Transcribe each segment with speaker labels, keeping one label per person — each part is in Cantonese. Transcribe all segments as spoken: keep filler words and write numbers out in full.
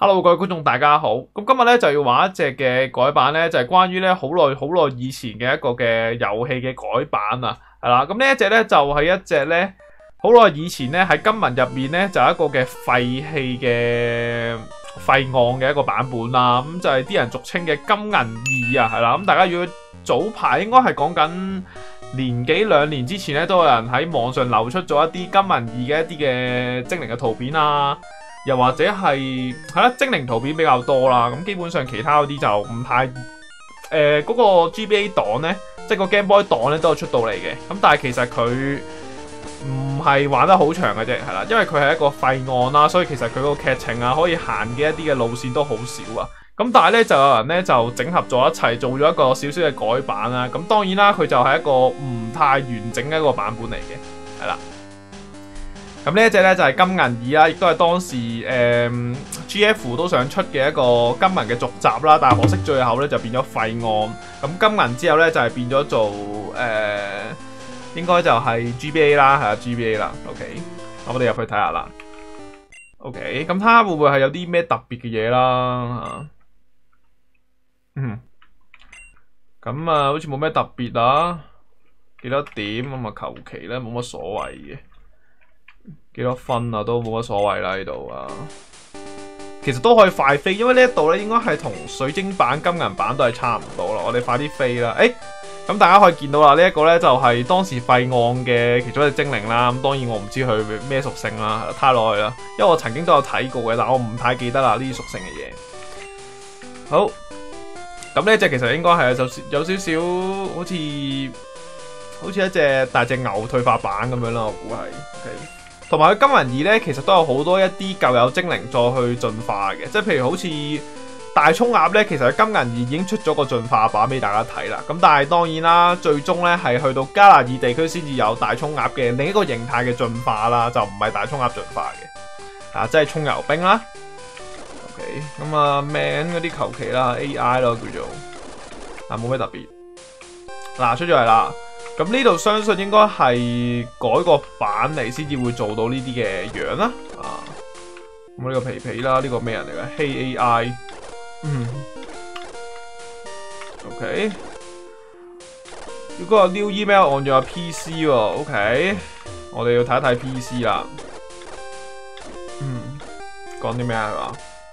Speaker 1: Hello，各位觀眾大家好。咁今日咧就要玩一隻嘅改版咧，就係、是、關於咧好耐好耐以前嘅一個嘅遊戲嘅改版啊，係啦。咁呢一隻咧就係、是、一隻咧好耐以前咧喺金文入面咧就係、一個嘅廢棄嘅廢案嘅一個版本啦。咁就係啲人俗稱嘅金銀二啊，係啦。咁大家如果早排應該係講緊年幾兩年之前咧，都有人喺網上流出咗一啲金銀二嘅一啲嘅精靈嘅圖片啊。又或者係係啦，精靈圖片比較多啦，咁基本上其他嗰啲就唔太誒嗰、呃那個 G B A 檔咧，即係個 Game Boy 檔咧都有出到嚟嘅，咁但係其實佢唔係玩得好長嘅啫，係啦，因為佢係一個廢案啦，所以其實佢個劇情啊可以行嘅一啲嘅路線都好少啊，咁但係咧就有人咧就整合咗一齊做咗一個少少嘅改版啦，咁當然啦佢就係一個唔太完整嘅一個版本嚟嘅，係啦。咁呢一隻咧就係金銀二啦，亦都係當時誒、嗯、G F 都想出嘅一個金銀嘅續集啦，但係可惜最後咧就變咗廢案。咁金銀之後咧就係變咗做誒、呃，應該就係 G B A 啦，係啊 G B A 啦。OK， 咁我哋入去睇下啦。OK， 咁睇下會唔會係有啲咩特別嘅嘢啦？嗯，咁啊，好似冇咩特別啊，幾多點咁啊？求其咧，冇乜所謂嘅。幾多分啊？都冇乜所謂啦呢度啊，其實都可以快飛，因為呢一度咧應該係同水晶版、金銀版都係差唔多啦。我哋快啲飛啦！誒、欸，咁大家可以見到啦，呢、這、一個咧就係當時廢案嘅其中一隻精靈啦。咁當然我唔知佢咩屬性啦，太耐啦，因為我曾經都有睇過嘅，但我唔太記得啦呢啲屬性嘅嘢。好，咁呢一隻其實應該係有少有少少好似好似一隻大隻牛退化版咁樣啦，我估係。OK。同埋佢金銀二咧，其實都有好多一啲舊有精靈再去進化嘅，即係譬如好似大蔥鴨咧，其實佢金銀二已經出咗個進化版俾大家睇啦。咁但係當然啦，最終咧係去到加納爾地區先至有大蔥鴨嘅另一個形態嘅進化啦，就唔係大蔥鴨進化嘅，啊，即係蔥油兵啦。OK， 咁啊 man 嗰啲求其啦 ，A I 咯叫做，啊冇咩特別。嗱、啊、出咗嚟啦。咁呢度相信應該係改個版嚟先至會做到呢啲嘅樣啦，啊，咁呢個皮皮啦，呢、這個咩人嚟嘅？ Hey A I， 嗯 ，OK， 如果有 new email on your P C 喎 ，OK， 我哋要睇一睇 P C 啦，嗯，講啲咩啊？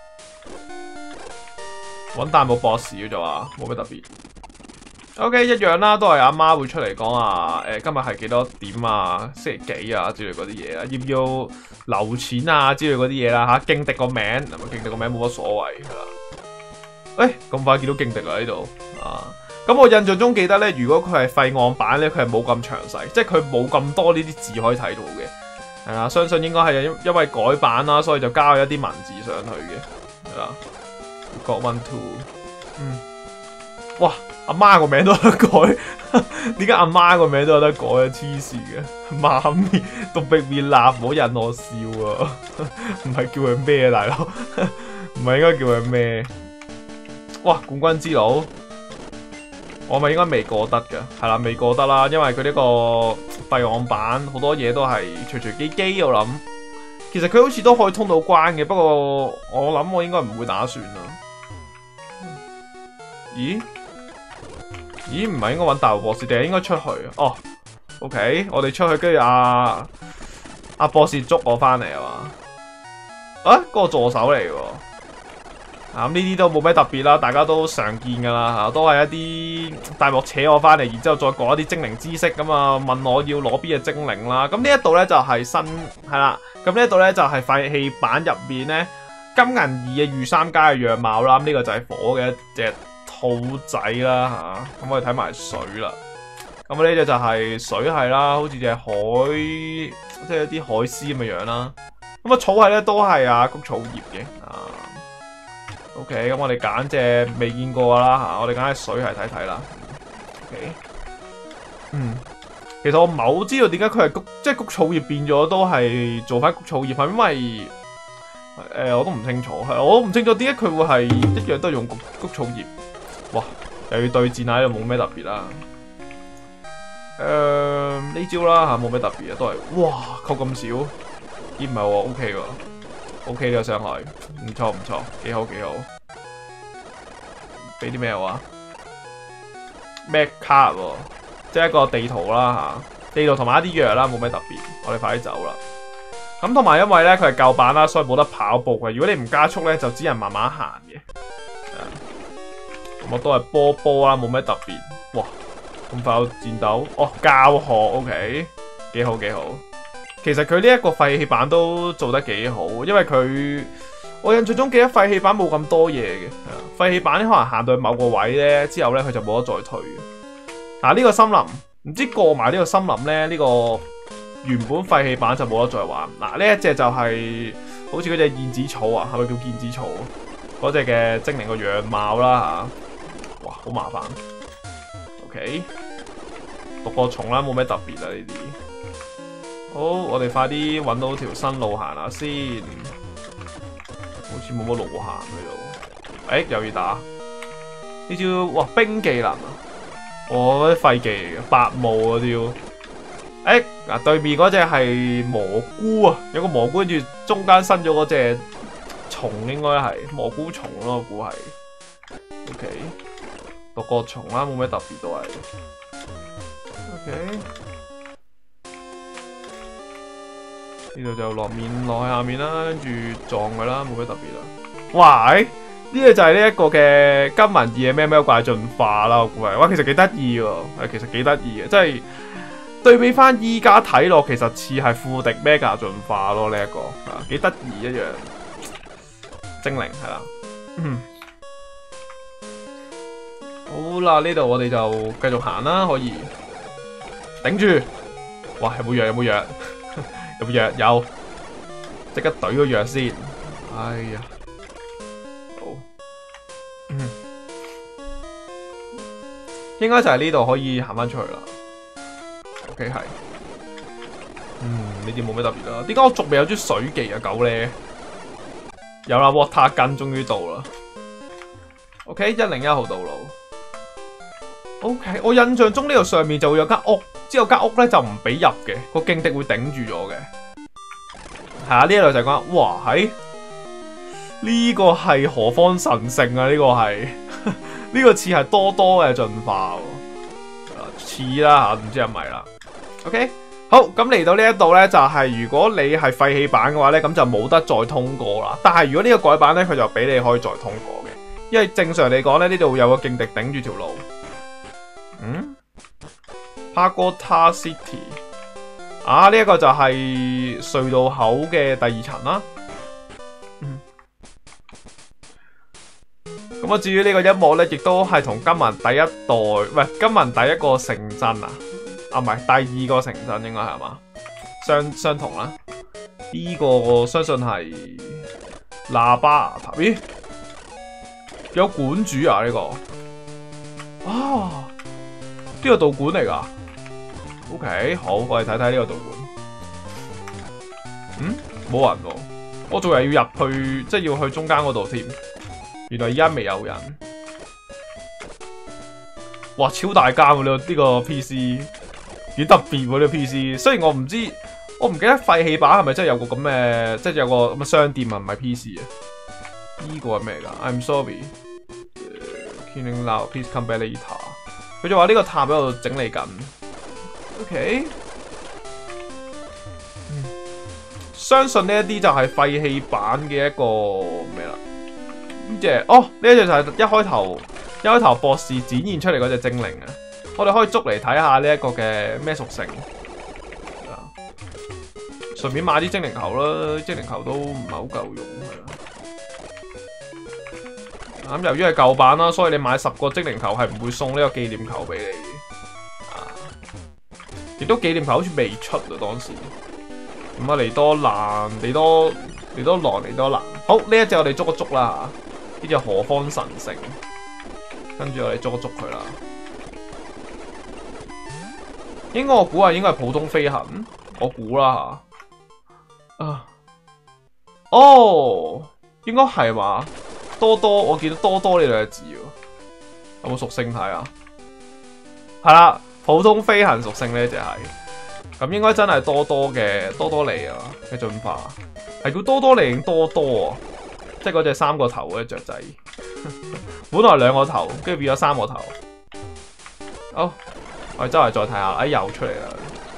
Speaker 1: 揾彈幕博士叫做啊，冇咩特別。OK， 一樣啦，都係阿媽會出嚟講啊。誒、呃，今日係幾多點啊？星期幾啊？之類嗰啲嘢啊，要唔要留錢啊？之類嗰啲嘢啦嚇。勁敵個名，係咪勁敵個名冇乜所謂係啦。誒，咁快見到勁敵啊呢度啊！咁我印象中記得咧，如果佢係廢案版咧，佢係冇咁詳細，即係佢冇咁多呢啲字可以睇到嘅。係啦，相信應該係因因為改版啦，所以就加咗一啲文字上去嘅。係啦 ，Got one two， 嗯，哇！阿媽個名都有得改，點解阿媽個名都有得改啊？黐線嘅，媽咪都逼面立，唔好引我笑啊！唔係叫佢咩啊，大佬？唔係應該叫佢咩？哇！冠軍之路，我咪應該未過得㗎，係啦，未過得啦，因為佢呢個廢案版好多嘢都係隨隨機機，我諗其實佢好似都可以通到關嘅，不過我諗我應該唔會打算啦。咦？咦，唔係應該揾大博士，定係應該出去？哦 ，OK， 我哋出去，跟住阿阿博士捉我翻嚟啊嘛？啊，嗰個助手嚟喎。啊，咁呢啲都冇咩特別啦，大家都常見噶啦嚇，都係一啲大幕扯我翻嚟，然之後再講一啲精靈知識咁啊，問我要攞邊嘅精靈啦。咁呢一度咧就係新係啦，咁呢一度咧就係廢棄版入面咧金銀二嘅御三家嘅樣貌啦。咁呢個就係火嘅一隻兔仔啦嚇，咁我哋睇埋水啦。咁呢隻就係水系啦，好似隻海，即係一啲海獅咁嘅樣啦。咁啊草系咧都係啊谷草葉嘅啊。OK， 咁我哋揀隻未見過啦嚇，我哋揀隻水系睇睇啦。OK， 嗯，其實我唔係好知道點解佢係谷，即係谷草葉變咗都係做翻谷草葉，係因為誒、呃、我都唔清楚，係我都唔清楚點解佢會係一樣都係用谷谷草葉。哇！又要對戰下，又冇咩特別啦。誒、呃、呢招啦嚇，冇咩特別啊，都係哇扣咁少，咦唔係喎 OK 喎。 OK 呢個傷害，唔錯唔錯，幾好幾好。俾啲咩話？咩卡喎？即係一個地圖啦嚇，地圖同埋一啲藥啦，冇咩特別。我哋快啲走啦。咁同埋因為咧佢係舊版啦，所以冇得跑步嘅。如果你唔加速咧，就只能慢慢行嘅。咁我都係波波啦，冇咩特別。哇！咁快有戰鬥？哦，教學 OK， 幾好幾好。其實佢呢一個廢棄版都做得幾好，因為佢我印象中記得廢棄版冇咁多嘢嘅。廢棄版可能行到去某個位咧之後咧，佢就冇得再退嘅。嗱、啊、呢、這個森林唔知過埋呢個森林咧，呢、這個原本廢棄版就冇得再玩。嗱、啊、呢一隻就係、是、好似嗰隻燕子草啊，係咪叫燕子草？嗰隻嘅精靈個樣貌啦吓、啊，哇好麻煩。OK， 獨角蟲啦，冇咩特別啊呢啲。好，我哋快啲揾到條新路行下先。好似冇乜路行喺度。誒、欸，又要打呢招，哇冰技能啊！我嗰啲廢技嚟嘅，白霧嗰招。誒，嗱對面嗰隻係蘑菇啊，有個蘑菇跟住中間伸咗嗰隻蟲，應該係蘑菇蟲咯，我估係。OK， 獨角蟲啦，冇咩特別都係。OK， 呢度就落面落去下面啦，跟住撞佢啦，冇咩特別啦。哇！呢個就係呢一個嘅金文二嘅咩咩怪進化啦，我估係，哇，其實幾得意喎，係其實幾得意嘅，即係對比翻依家睇落，其實似係富迪 mega 進化咯，呢、這、一個啊幾得意一樣精靈係啦。嗯，好啦，呢度我哋就繼續行啦，可以頂住。哇，有冇藥？有冇藥？有冇藥？有，即刻懟個藥先。哎呀！嗯，應該就係呢度可以行翻出去啦。OK 係，嗯，呢啲冇咩特別啦。點解我仲未有支水技啊？狗咧有啦 ，Water Gun 終於到啦。OK， 一零一號道路。OK， 我印象中呢度上面就會有間屋，之後間屋咧就唔俾入嘅，個勁敵會頂住咗嘅。係啊，呢度就係講，哇，喺。呢個係何方神聖啊？呢、這個係呢個似係多多嘅進化喎，似啦嚇，唔知係咪啦。OK， 好，咁嚟到呢一度呢，就係、是、如果你係廢棄版嘅話呢，咁就冇得再通過啦。但係如果呢個改版呢，佢就俾你可以再通過嘅，因為正常嚟講呢，呢度有個勁敵頂住條路。嗯 Pagoda City 啊，呢、這、一個就係隧道口嘅第二層啦。咁啊，至於呢個一幕咧，亦都係同金文第一代，唔係金文第一個城鎮啊，啊唔係第二個城鎮應該係嘛，相相同啦。呢、這個我相信係喇叭塔，咦？有館主啊呢、這個，啊呢、這個道館嚟噶。OK， 好，我哋睇睇呢個道館。嗯，冇人喎，我仲係要入去，即係要去中間嗰度添。原來而家未有人，哇！超大間喎呢個呢個 P C， 幾特別喎呢個 P C。雖然我唔知，我唔記得廢棄版係咪真係有個咁嘅，即係有個咁嘅商店啊，唔係 P C 啊。呢個係咩㗎 ？I'm sorry，Killing now，please come back later。佢就話呢個塔喺度整理緊。OK， 嗯，相信呢一啲就係廢棄版嘅一個咩啦。呢隻哦，呢一隻就係一開頭一開頭博士展現出嚟嗰隻精靈啊！我哋可以捉嚟睇下呢一個嘅咩屬性，順便買啲精靈球啦，精靈球都唔係好夠用係啦。咁由於係舊版啦，所以你買十個精靈球係唔會送呢個紀念球俾你啊！亦都紀念球好似未出啊當時。咁啊，嚟多蘭，嚟多嚟多狼，嚟多蘭。好，呢一隻我哋捉一捉啦。呢隻何方神聖，跟住我哋捉一捉佢啦。應該我估係應該係普通飛行，我估啦吓。啊，哦，應該係嘛？多多，我見到多多呢兩隻字喎，有冇屬性睇啊？係啦，普通飛行屬性呢隻係，咁應該真係多多嘅多多嚟啊嘅進化。 係叫多多利定多多啊？即係嗰隻三個頭嘅雀仔，本來兩個頭，跟住變咗三個頭。好，我哋周圍再睇下，哎又出嚟啦！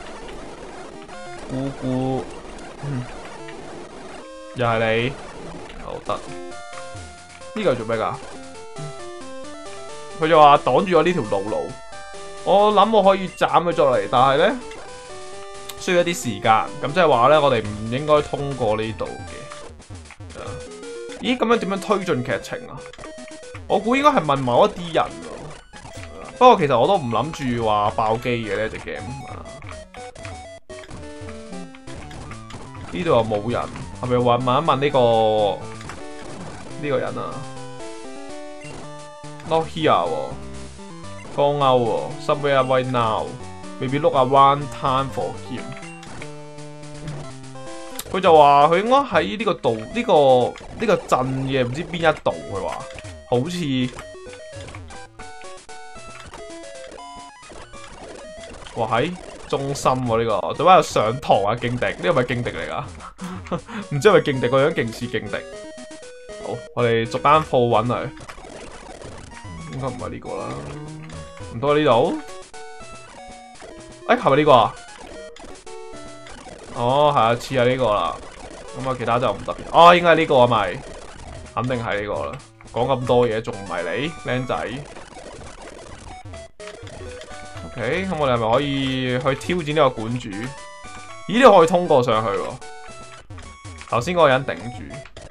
Speaker 1: 姑姑，嗯，又係你，好得。呢個係做咩㗎？佢就話擋住咗呢條路路，我諗我可以斬佢出嚟，但係咧需要一啲時間，咁即係話咧，我哋唔應該通過呢度嘅。咦，咁樣點樣推進劇情啊？我估應該係問某一啲人喎。不過其實我都唔諗住話爆機嘅呢隻 game 啊。呢度又冇人，係咪話問一問呢個呢個人啊？Not here 喎，江歐喎 ，Somewhere right now，maybe look around time for him。佢就話佢應該喺呢個度，呢、呢個呢、呢個鎮嘅唔知邊一度。佢話好似，哇喺中心喎、啊、呢、呢個，做咩有上堂啊？勁敵，呢個係咪勁敵嚟㗎？唔知係咪勁敵，個樣勁似勁敵。好，我哋逐間鋪揾佢。應該唔係呢個啦，唔通喺呢度？哎，係咪呢個啊？哦，係啊，似係呢個啦。咁啊，其他就唔特別。哦，應該係呢個啊，咪肯定係呢個啦。講咁多嘢，仲唔係你，靚仔 ？OK，咁我哋係咪可以去挑戰呢個館主？咦，呢個可以通過上去喎。頭先嗰個人頂住。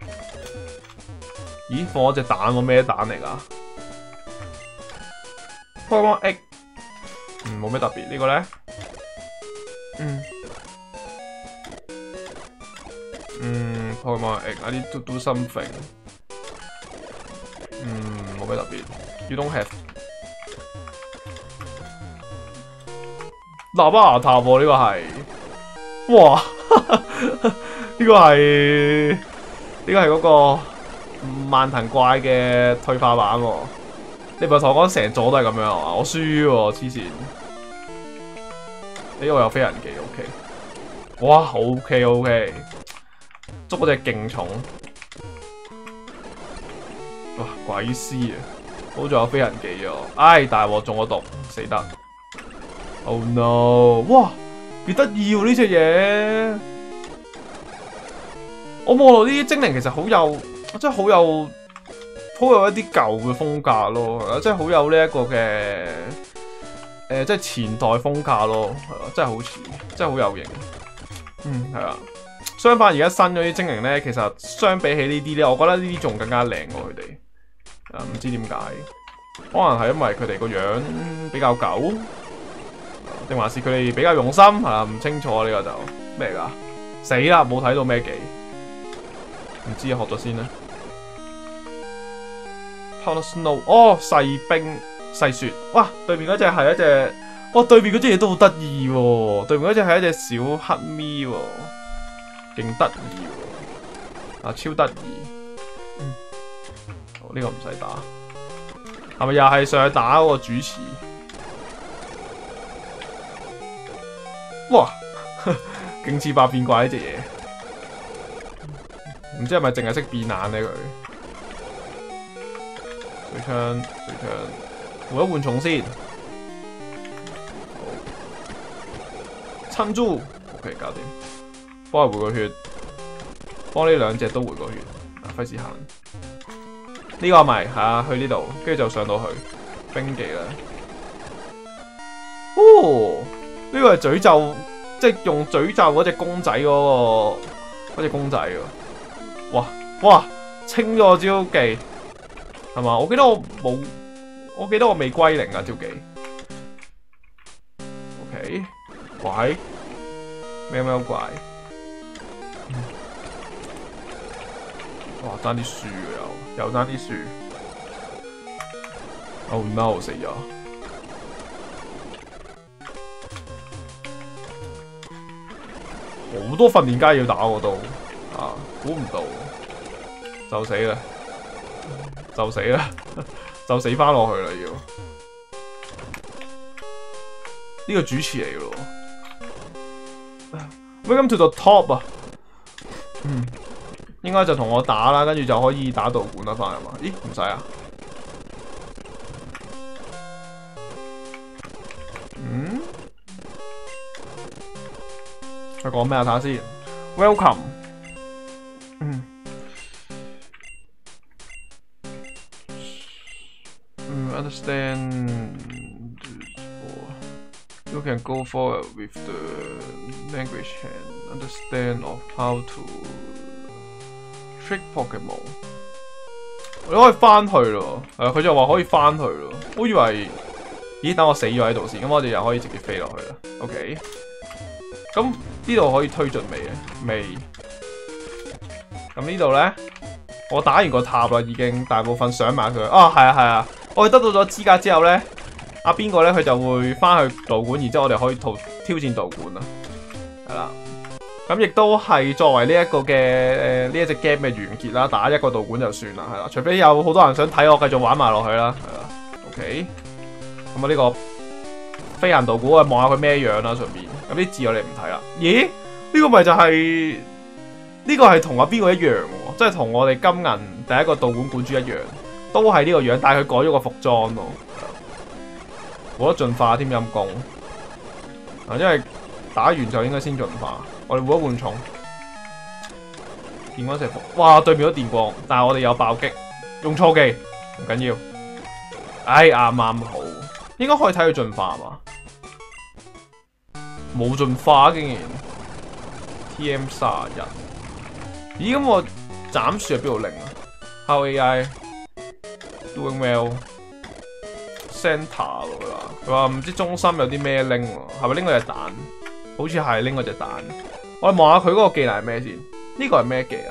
Speaker 1: 咦，放咗隻蛋喎，咩蛋嚟㗎？Pokemon Egg， 嗯，冇咩特別。呢個咧，嗯，嗯 ，Pokemon Egg，I need to do something， 嗯，冇咩特別。You don't have， 喇叭牙塔喎，呢個係，哇，呢個係，呢個係嗰個萬騰怪嘅退化版喎。你唔係同我講成座都係咁樣啊？我輸喎，黐線！呢個有飛人技 ，OK。哇 ，OK OK， 捉嗰隻勁重。哇，鬼師啊！好在有飛人技喎。唉，大鑊中咗毒，死得。Oh no！ 哇，幾得意喎呢隻嘢！我望落呢啲精靈其實好有，真係好有。好有一啲舊嘅風格咯，即係好有呢一個嘅誒、呃，即係前代風格咯，係咯，真係好似，真係好有型。嗯，係啊。相反，而家新咗啲精靈咧，其實相比起呢啲咧，我覺得呢啲仲更加靚過佢哋。啊，唔知點解，可能係因為佢哋個樣比較舊，定還是佢哋比較用心？係啊，唔清楚呢、這個就咩嚟㗎？死啦，冇睇到咩技，唔知學咗先啦。Powder Snow， 哦，細冰細雪，哇！對面嗰隻係一隻，哇！對面嗰隻嘢都好得意喎，對面嗰隻係一隻小黑咪喎，勁得意喎，啊，超得意，嗯，好，呢個唔使打，係咪又係上去打嗰個主持？哇，勁似百變怪呢隻嘢，唔知係咪淨係識變眼咧佢？水槍，水槍，換一換重先。撐住 ，OK， 搞掂。幫佢回個血，幫呢兩隻都回個血，費事行。呢、這個咪係啊，去呢度，跟住就上到去冰技啦。哦，呢、這個係詛咒，即係用詛咒嗰隻公仔嗰、那個嗰隻公仔喎。哇哇，清咗招技。係嘛？我記得我冇，我記得我未歸零啊！招技 ，OK， 怪，喵喵怪，嗯、哇！爭啲樹又，又爭啲樹 ，Oh no！ 死咗，好多訓練家要打我都，啊，估唔到，就死啦！就死啦，就死翻落去啦要。呢個主持嚟嘅咯。Welcome to the top 啊。嗯。 應該就同我打啦，跟住就可以打道館啦，翻嚟嘛？咦，唔使啊？嗯？佢講咩啊？睇下先。Welcome。嗯。嗯 ，understand. You can go forward with the language and understand of how to trick Pokemon。你可以翻去咯，係啊，佢就話可以翻去咯。我以為，咦？等我死咗喺度先，咁我哋又可以直接飛落去啦。OK。咁呢度可以推進未嘅？未。咁呢度咧，我打完個塔啦，已經大部分上埋佢。啊，係啊，係啊。我哋得到咗資格之後咧，阿邊個咧佢就會翻去道館，然之後我哋可以挑挑戰道館啦。係啦。咁亦都係作為呢一個嘅誒呢一隻 game 嘅完結啦，打一個道館就算啦，係啦。除非有好多人想睇我繼續玩埋落去啦，係啦。OK。咁啊呢個飛行道館，我望下佢咩樣啦，順便。咁啲字我哋唔睇啦。咦？呢、這個咪就係、是、呢、這個係同阿邊個一樣喎？即係同我哋金銀第一個道館館主一樣，都係呢個樣，但係佢改咗個服裝咯。冇得進化添，陰功。啊，因為打完就應該先進化。我哋換一換重，電光石火。哇！對面都電光，但係我哋有爆擊，用錯技唔緊要。唉，啱啱好，應該可以睇佢進化嘛？冇進化竟然 ，T M 三十一。咦？咁我斬樹喺邊度拎啊 ？How A I doing well？Center 喎，佢話唔知中心有啲咩拎喎，係咪拎嗰隻蛋？好似係拎嗰隻蛋。我哋望下佢嗰個技能係咩先？呢個係咩技啊？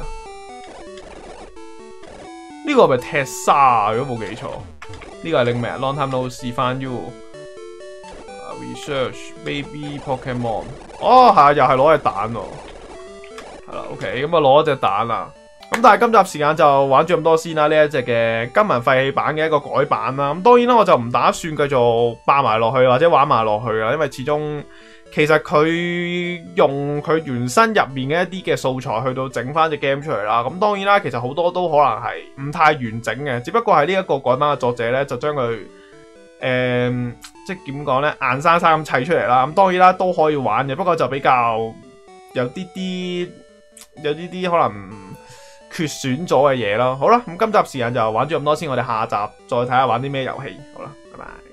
Speaker 1: 呢個係咪踢沙啊？如果冇記錯，呢個係拎咩啊 ？Long time no see 翻 you。Research baby Pokemon。哦，係啊，又係攞隻蛋喎。係啦 ，OK， 咁啊攞隻蛋啦。咁但係今集時間就玩咗咁多先啦。呢一隻嘅金銀廢棄版嘅一個改版啦。咁當然啦，我就唔打算繼續霸埋落去或者玩埋落去啦，因為始終。其實佢用佢原身入面嘅一啲嘅素材去到整翻隻 game 出嚟啦，咁當然啦，其實好多都可能係唔太完整嘅，只不過係呢一個改版嘅作者咧就將佢誒即係點講咧硬生生咁砌出嚟啦，咁當然啦都可以玩嘅，不過就比較有啲啲有啲啲可能缺損咗嘅嘢咯。好啦，咁今集時間就玩咗咁多先，我哋下集再睇下玩啲咩遊戲。好啦，拜拜。